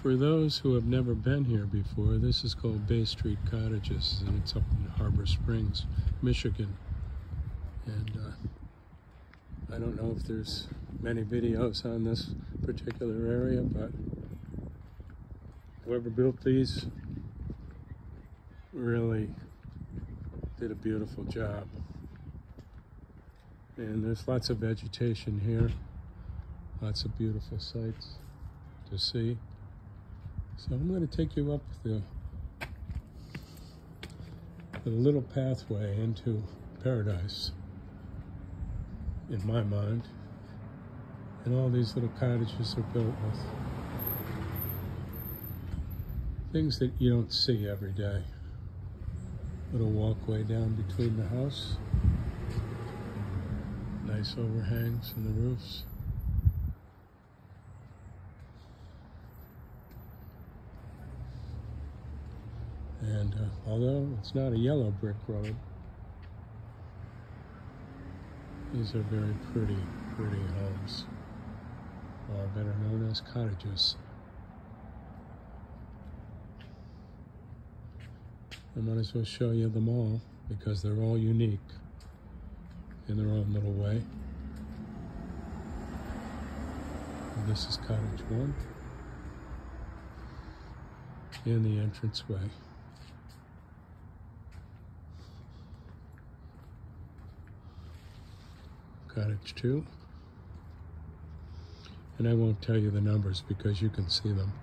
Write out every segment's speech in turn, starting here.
For those who have never been here before, this is called Bay Street Cottages, and it's up in Harbor Springs, Michigan. And I don't know if there's many videos on this particular area, but whoever built these really did a beautiful job. And there's lots of vegetation here, lots of beautiful sights to see. So I'm going to take you up the little pathway into paradise, in my mind. And all these little cottages are built with things that you don't see every day. Little walkway down between the house. Nice overhangs in the roofs. And although it's not a yellow brick road, these are very pretty homes, or better known as cottages. I might as well show you them all because they're all unique in their own little way. And this is Cottage 1 in the entranceway. Cottage 2, and I won't tell you the numbers because you can see them.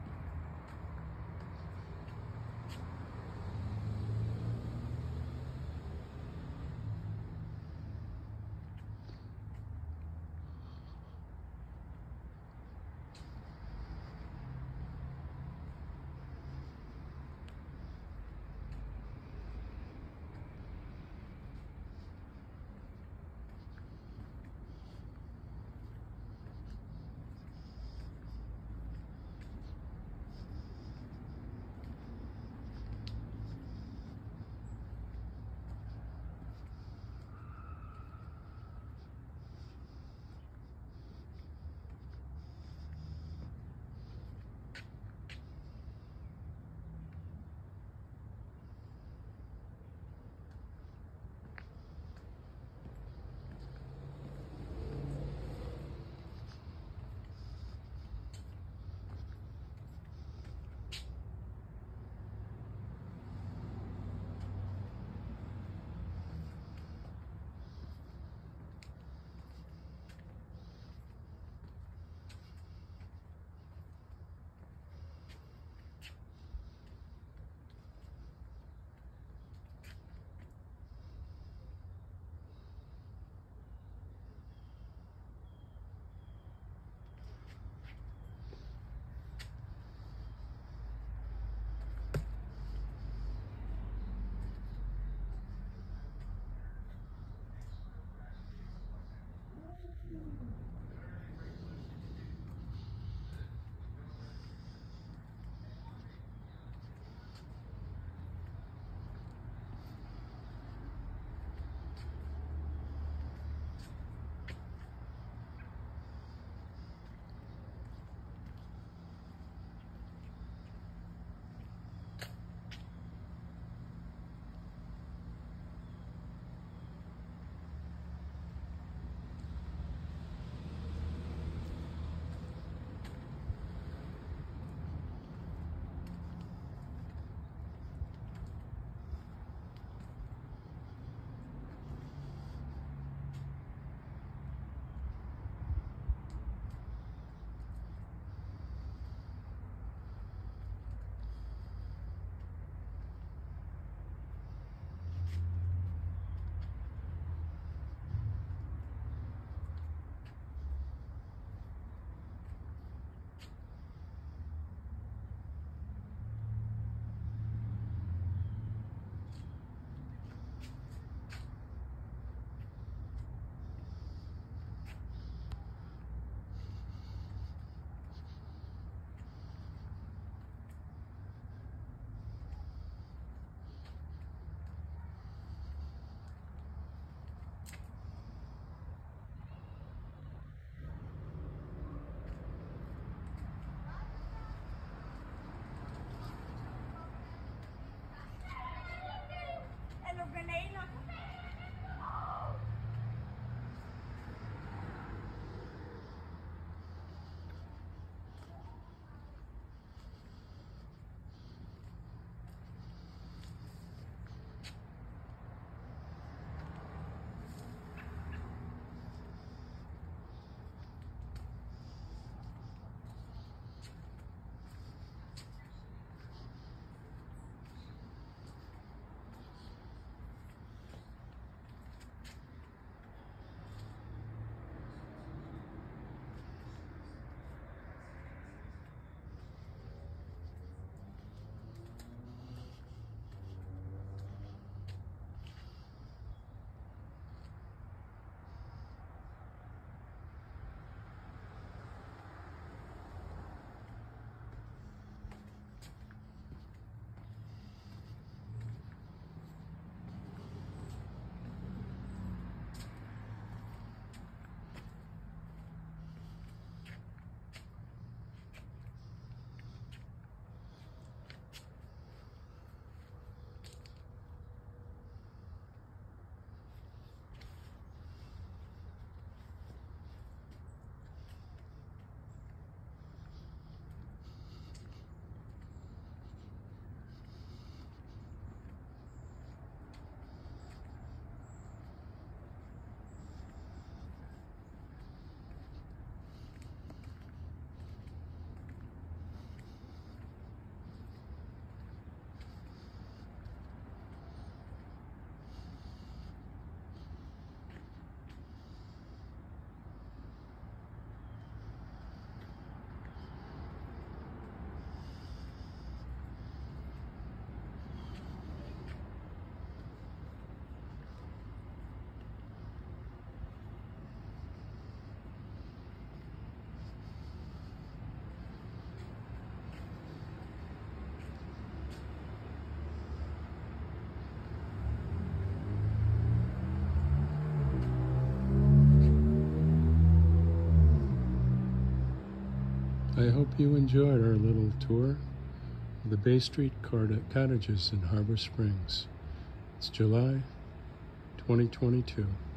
I hope you enjoyed our little tour of the Bay Street Cottages in Harbor Springs. It's July 2022.